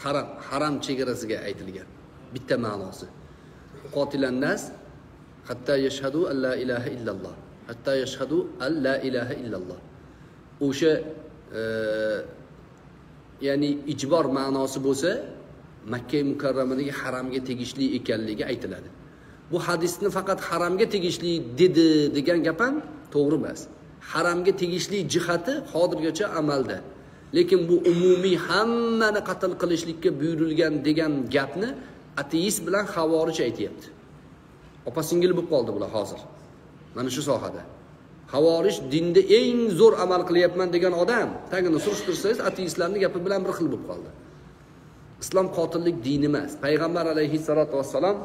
haram chegarasiga aytilgan. Bitta ma'nosi. Qotilan nas hatta yashhadu an la ilaha illalloh. Hatta yashhadu an la ilaha illalloh. O'sha ya'ni ijbor ma'nosi bo'lsa, Makka mukarramadagi haramga tegishli ekanligi aytiladi. Bu hadisni faqat haramga tegishli dedi degan gap ham to'g'ri emas. Haramga tegishli jihati hozirgacha amalda. Lekin bu umumiy hammani qatl qilishlikka buyurilgan degan gapni ateist bilan havorich aytayapti. Opa-singil bo'lib qoldi bular hozir. Mana shu sohada. Havorich dinda eng zo'r amal qilyapman degan odam, tagini surishtirsangiz ateistlarning gapi bilan bir xil bo'lib qoldi. Islom qotillik dini emas. Payg'ambar alayhissalatu vassalam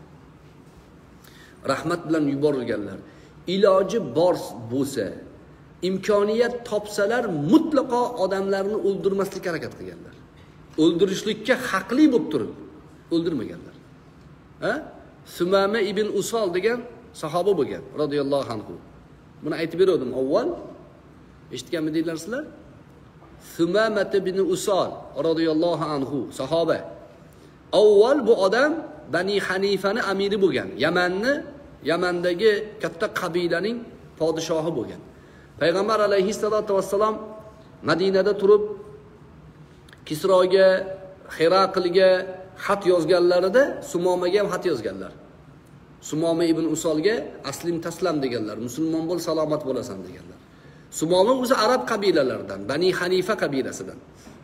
rahmat bilan yuborilganlar. Iloji bor bo'lsa, imkoniyat topsalar mutlaqo odamlarni o'ldirmaslikka harakat qilganlar. O'ldirishlikka haqli bo'lib turib o'ldirmaganlar. Sumama ibn Usol degan sahoba bo'lgan, radhiyallohu anhu. Buni aytib berdim avval. Eshitganmi deydilar sizlar? Sumama ibn Usol radhiyallohu anhu sahoba. Avval bu odam Bani Hanifani amiri bo'lgan. Yamandagi katta qabilaning podshohi bo'lgan. Payg'ambar alayhissalatu vassalam Madinada turib Kisroga, Hiraqlga xat yozganlarida Sumomaga ham xat yozganlar. Sumoma ibn Usolga aslim taslam deganlar, musulmon bo'l, salomat bo'lasan deganlar. Sumoma o'zi arab qabilalaridan, Bani Hanifa qabilasidan.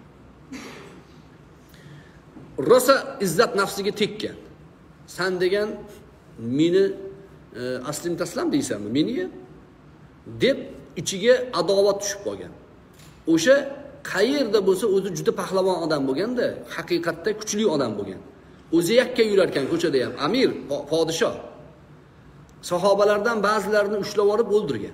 Rosa izzat nafsiga tekkan. San degan meni aslim taslam deysanmi? Meniga deb ichiga adovat tushib qolgan. O'sha qayerda bo'lsa o'zi juda pahlavon odam bo'lganda, haqiqatda kuchli odam bo'lgan. O'zi yakka yurar ekan ko'chada ham, amir, podshoh. Sahobalardan ba'zilarini ushlab olib o'ldirgan.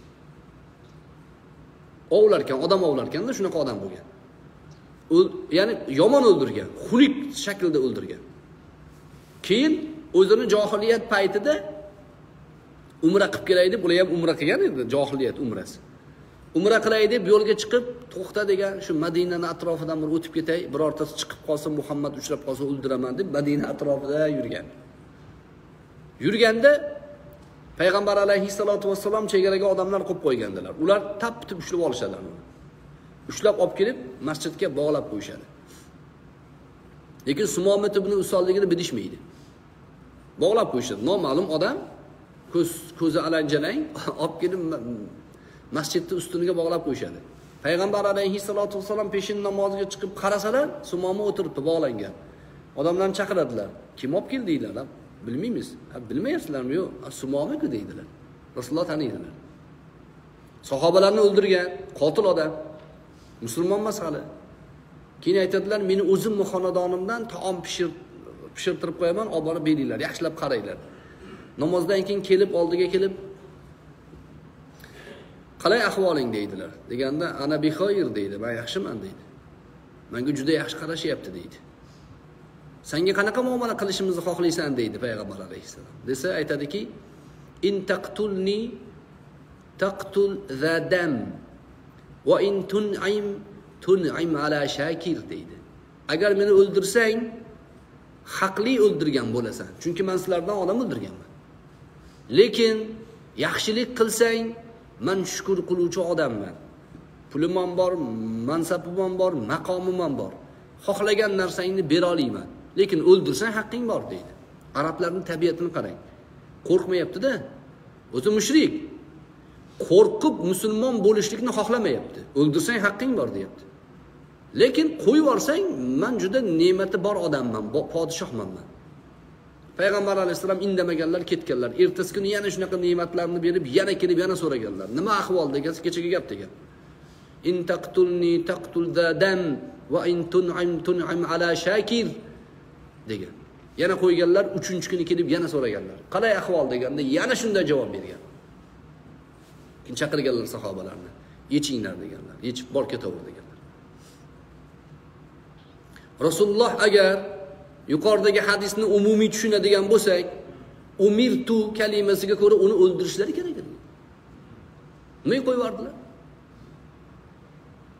Ovlarkan, odam ovlarkanda shunaqa odam bo'lgan. Ya'ni yomon o'ldirgan, xunuk shaklda o'ldirgan. Keyin o'zini johiliyat paytida umra qilib kelay deb, ular ham umra qilgan edi, johiliyat umrasi. Umra qilay deb yo'lga chiqib, to'xta degan, shu Madinaning atrofidan bir o'tib ketay, birortasi chiqib qolsa, Muhammad ushlab qolsa o'ldiraman deb Madina atrofida yurgan. Yurganda Payg'ambar alayhissalatu vassalam chegaraga odamlar qo'yib qo'ygandilar. Ular tap-tip ushlab olishadilar uni. Ushlab olib kelib masjidga bog'lab qo'yishadi. Lekin Sumoma ibn Usolligini bilishmaydi. Bog'lab qo'yishadi. Noma'lum odam ko'zi alanjalang olib kelib masjidning ustuniga bog'lab qo'yishadi. Payg'ambar alayhissalatu vassalam peshin namoziga chiqib qarasalar, Sumoma o'tiribdi bog'langan. Odamlarni chaqiradilar. Kim olib keldi deydilar. Bilmaymiz. Bilmayapsizlarmi? Yo'q, Sumoma-ku deydilar. Rasululloh taniydilar. Sahobalarni o'ldirgan, qotil odam. Musulmon emas hali. Keyin aytadilar, meni o'zim xonadonimdan taom pishirtirib qo'yaman, olib borib beringlar, yaxshilab qaranglar. Namozdan keyin kelib oldiga kelib qalay ahvoling deydilar. Deganda ana bi xoyir deydi. Men yaxshiman deydi. Menga juda yaxshi qarashyapti deydi. Senga qanaqa muomala qilishimizni xohlaysan deydi Payg'ambar alayhisalom. Desa aytadiki, in taqtulni taqtul zadam va in tun'im ala shakir deydi. Agar meni o'ldirsang, haqli o'ldirgan bo'lasan. Chunki men sizlardan odam o'ldirganman. Lekin yaxshilik qilsang, men shukr qiluvchi odamman. Pulim ham bor, mansabim ham bor, maqomim ham bor. Xohlagan narsangni bera olaman. Lekin o'ldirsang haqqing bor deydi. Arablarning tabiatini qarang. Qo'rqmayapti-da. O'zi mushrik. Qo'rqib musulmon bo'lishlikni xohlamayapti. O'ldirsang haqqing bor deyapti. Lekin qo'yib yuborsang, men juda ne'mati bor odamman, podshohman men. Payg'ambar alayhisalom indamaganlar, ketganlar. Ertasi kuni yana shunaqa ne'matlarni berib, yana kelib yana so'raganlar. Nima ahvol degan, kechaga gap degan. In taqtulni taqtul zadam va in tun'im ala shakir degan. Yana qo'yganlar, 3-kuni kelib yana so'raganlar. Qalay ahvol deganda yana shunday javob bergan. Keyin chaqirganlar sahobalarni. Yechinglar deganlar. Yechib bor ketaver deganlar. Rasululloh agar yuqoridagi hadisni umumiy tushunadigan bo'lsak, umirtu kalimasiga ko'ra uni o'ldirishlari kerak edi. Nima qo'yib yubordilar?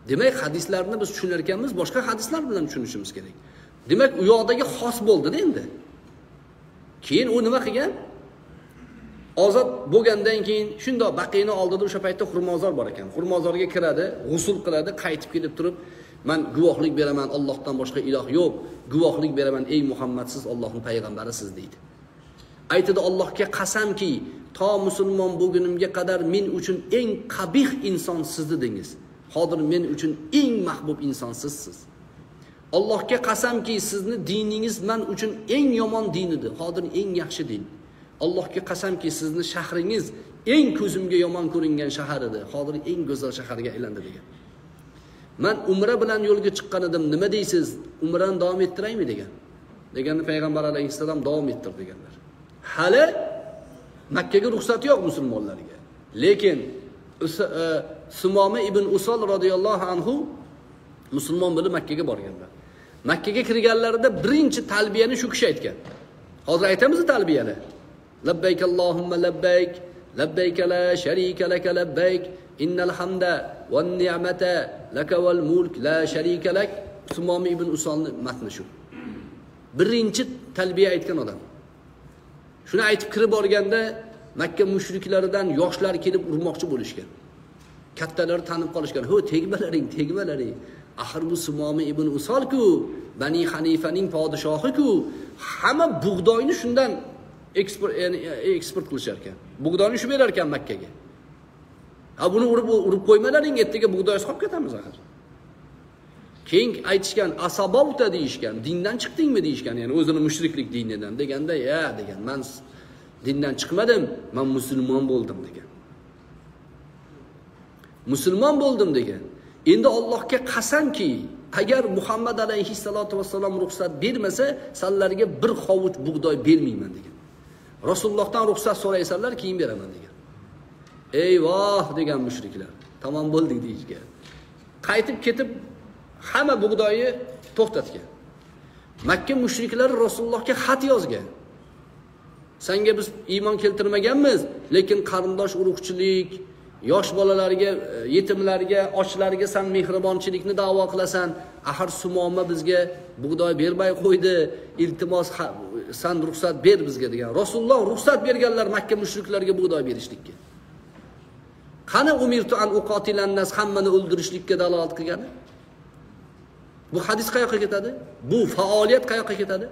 Demak, hadislarni biz tushunar ekanmiz, boshqa hadislar bilan tushunishimiz kerak. Demak, u yoqdagi xos bo'ldi-da endi. Keyin u nima qilgan? Ozod bo'lgandan keyin shundoq Baqiyni oldida o'sha paytda xurmozor bor ekan. Xurmozorga kiradi, g'usl qiladi, qaytib kelib turib, "Men guvohlik beraman, Allohdan boshqa iloh yo'q. Guvohlik beraman, ey Muhammad, siz Allohning payg'ambarisiz" deydi. Aytadi, "Allohga qasamki, to musulmon bo'lgunimga qadar men uchun eng qabih inson siz dedingiz. Hozir men uchun eng mahbub inson sizsiz. Allohga qasamki, sizni diningiz men uchun eng yomon din edi. Hozir eng yaxshi din. Allohga qasamki, sizni shahringiz eng ko'zimga yomon ko'ringan shahar edi. Hozir eng go'zal shaharga aylandi" degan. "Men umra bilan yo'lga chiqqan edim. Nima deysiz? Umrani davom ettiraymi?" degan. Deganda payg'ambar alayhissalom davom ettir deganlar. Hali Makkaga ruxsat yo'q musulmonlarga. Lekin Sumoma ibn Usol radhiyallohu anhu musulmon bo'lib Makkaga borganlar. Makkaga kirganlarida birinchi talbiyani shu kishi aytgan. Hozir aytamiz talbiyani. Labbayk Allohumma labbayk, labbayk la sharika laka labbayk, innal hamda wan ni'mata laka wal mulk la sharika lak. Sumoma ibn Usolning matni shu. Birinchi talbiya aytgan odam. Shuni aytib kirib borganda Makka mushriklaridan yoshlar kelib urmoqchi bo'lishgan. Kattalar tanib qolishgan. "Ho, tegmalaring, tegmalaring. Axir bu Sumoma ibn Usol-ku, Bani Hanifaning podshohi-ku, hamma bug'doyni shundan eksport qilishar ekan. Bug'doyni shu berar ekan Makkaga. Ha, buni urib qo'ymalaring, ertaga bug'doysiz qolib ketamiz axir." Keyin aytishgan, "Asabavta" deyishgan, "Dindan chiqdingmi?" deyishgan, ya'ni o'zini mushriklik dinidan deganda, "Ya" degan, "Men dindan chiqmadim, men musulmon bo'ldim" degan. Musulmon bo'ldim degan. Endi Allohga qasamki, agar Muhammad alayhissalatu vassalom ruxsat bermasa, sizlarga bir hovuch bug'doy bermayman degan. Rasulullohdan ruxsat so'raysanlar, keyin beraman degan. Eyvoh degan mushriklar. Tamom bo'ldik deyishgan. Qaytib ketib hamma bug'doyni to'xtatgan. Makka mushriklari Rasulullohga xat yozgan. "Senga biz iymon keltirmaganmiz, lekin qarindosh urug'chilik, yosh bolalarga, yetimlarga, ochlarga sen mehribonchilikni da'vo qilasan. Axir Sumoma bizga bug'doy bermay qo'ydi. Iltimos sen ruxsat ber bizga" degan. Rasululloh ruxsat berganlar Makka mushriklariga bug'doy berishlikka. Qani umirtu an uqatilan nas, hammani o'ldirishlikka dalolat qilgani? Bu hadis qayoqqa ketadi? Bu faoliyat qayoqqa ketadi?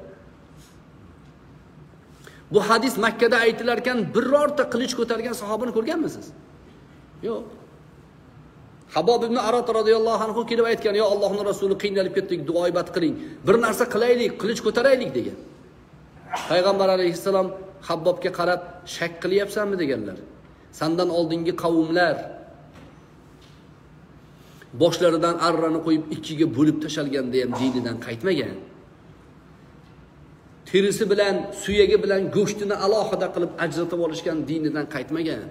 Bu hadis Makkada aytilar ekan, birorta qilich ko'targan sahobani ko'rganmisiz? Yo'q. Habob ibn Arot radhiyallohu anhu kelib aytgan, "Yo Allohning rasuli, qiynalib ketdik, duoibat qiling. Bir narsa qilaylik, qilich ko'taraylik" degan. Payg'ambar alayhissalom Habbobga qarab, "Shak qilyapsanmi?" deganlar. "Sandan oldingi qavmlar boshlaridan arrani qo'yib ikkiga bo'lib tashalganda ham dinidan qaytmagan. Terisi bilan, suyagi bilan go'shtini alohida qilib ajratib olishgan dinidan qaytmagan.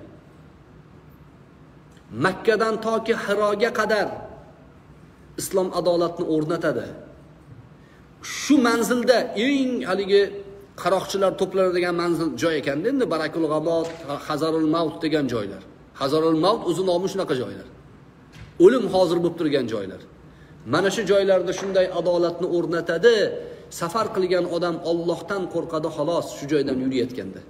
Makkadan toki Hiroga qadar islom adolatni o'rnatadi. Shu manzilda eng haligi qaroqchilar to'planadigan manzil joy ekanda, endi Barakul G'amot, Hazarul Maut degan joylar. Hazarul Maut o'zi nomi shunaqa joylar. O'lim hozir bo'lib turgan joylar. Mana shu joylarda shunday adolatni o'rnatadi. Safar qilgan odam Allohdan qo'rqadi xolos shu joydan yurayotganda.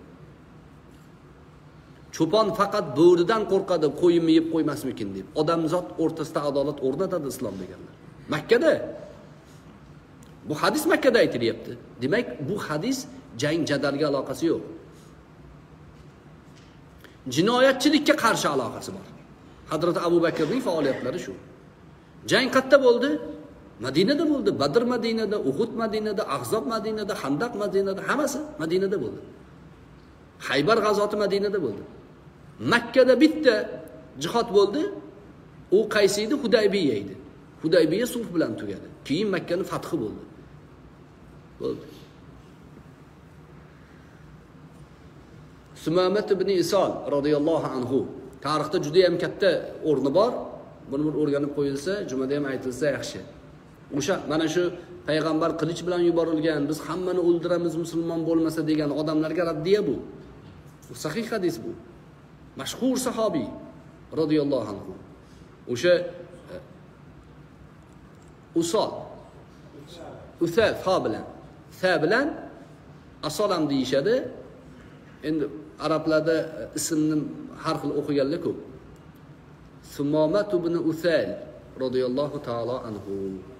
Cho'pon faqat bo'ridan qo'rqadi, qo'yimni yeb qo'ymasmikin deb. Odamzot o'rtasida adolat o'rnatadi islom deganlar. Makkada. Bu hadis Makkada aytilyapti. Demak, bu hadis jang jadalga aloqasi yo'q. Jinoyatchilikka qarshi aloqasi bor. Hazrat Abu Bakrning faoliyatlari shu. Jang qayerda bo'ldi? Madinada bo'ldi. Badr Madinada, Uhud Madinada, Ahzob Madinada, Handaq Madinada, hammasi Madinada bo'ldi. Haybar g'azoti Madinada bo'ldi. Makkada bitta jihad bo'ldi. U qaysi edi? Hudaybiya edi. Hudaybiya sulh bilan tugadi. Keyin Makkaning fathi bo'ldi. Bo'ldi. Sumamat ibn Isol radhiyallohu anhu tarixda juda ham katta o'rni bor. Buni bir o'rganib qo'yilsa, jumada ham aytilsa yaxshi. O'sha mana shu payg'ambar qilich bilan yuborilgan, biz hammani o'ldiramiz musulmon bo'lmasa degan odamlarga raddiya bu. Bu sahih hadis bu. Mashhur sahobiy radhiyallohu anhu. O'sha Usol. Usal fa bilan. Sa bilan asol ham deyishadi. Endi arablarda ismni har xil o'qiganlar ko'p. Sumoma ibn Usal radhiyallohu ta'ala anhu.